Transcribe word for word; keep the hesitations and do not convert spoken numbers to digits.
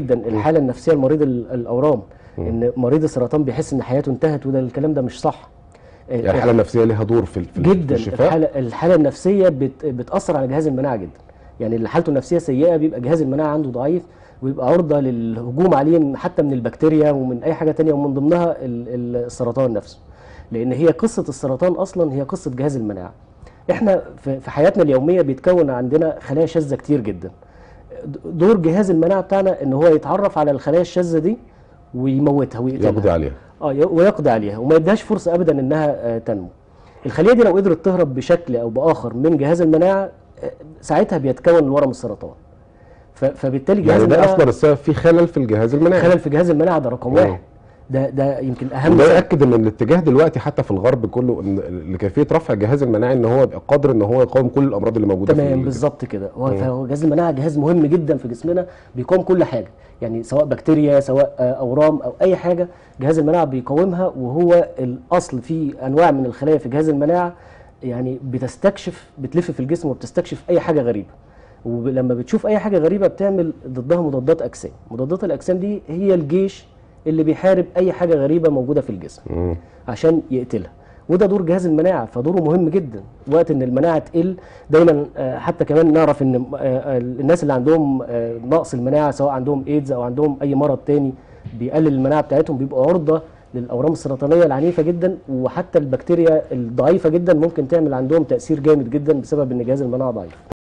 الحاله النفسيه لمريض الاورام، ان مريض السرطان بيحس ان حياته انتهت، وده الكلام ده مش صح. يعني الحاله النفسيه ليها دور في في جدا الشفاء؟ الحاله الحاله النفسيه بت بتاثر على جهاز المناعه جدا. يعني اللي حالته النفسيه سيئه بيبقى جهاز المناعه عنده ضعيف، ويبقى عرضه للهجوم عليه حتى من البكتيريا ومن اي حاجه ثانيه، ومن ضمنها السرطان نفسه. لان هي قصه السرطان اصلا هي قصه جهاز المناعه. احنا في حياتنا اليوميه بيتكون عندنا خلايا شاذه كتير جدا. دور جهاز المناعه بتاعنا ان هو يتعرف على الخلايا الشاذه دي ويموتها ويقتلها، يقضي عليها. اه ويقضي عليها، وما يديهاش فرصه ابدا انها آه تنمو. الخليه دي لو قدرت تهرب بشكل او باخر من جهاز المناعه، آه ساعتها بيتكون الورم السرطان. فبالتالي جهاز يعني المناعه ده اصلا السبب في خلل في الجهاز المناعي. خلل في جهاز المناعه ده رقم واحد. ده ده يمكن اهم. وده ياكد ان الاتجاه دلوقتي حتى في الغرب كله ان لكيفيه رفع الجهاز المناعي، ان هو يبقى قادر ان هو يقاوم كل الامراض اللي موجوده. تمام بالظبط كده. هو جهاز المناعه جهاز مهم جدا في جسمنا، بيقاوم كل حاجه، يعني سواء بكتيريا سواء اورام او اي حاجه، جهاز المناعه بيقاومها. وهو الاصل في انواع من الخلايا في جهاز المناعه يعني بتستكشف، بتلف في الجسم وبتستكشف اي حاجه غريبه، ولما بتشوف اي حاجه غريبه بتعمل ضدها مضادات اجسام. مضادات الاجسام دي هي الجيش اللي بيحارب اي حاجه غريبه موجوده في الجسم مم. عشان يقتلها. وده دور جهاز المناعه، فدوره مهم جدا. وقت ان المناعه تقل دايما، حتى كمان نعرف ان الناس اللي عندهم نقص المناعه، سواء عندهم ايدز او عندهم اي مرض تاني بيقلل المناعه بتاعتهم، بيبقوا عرضه للاورام السرطانيه العنيفه جدا، وحتى البكتيريا الضعيفه جدا ممكن تعمل عندهم تاثير جامد جدا بسبب ان جهاز المناعه ضعيف.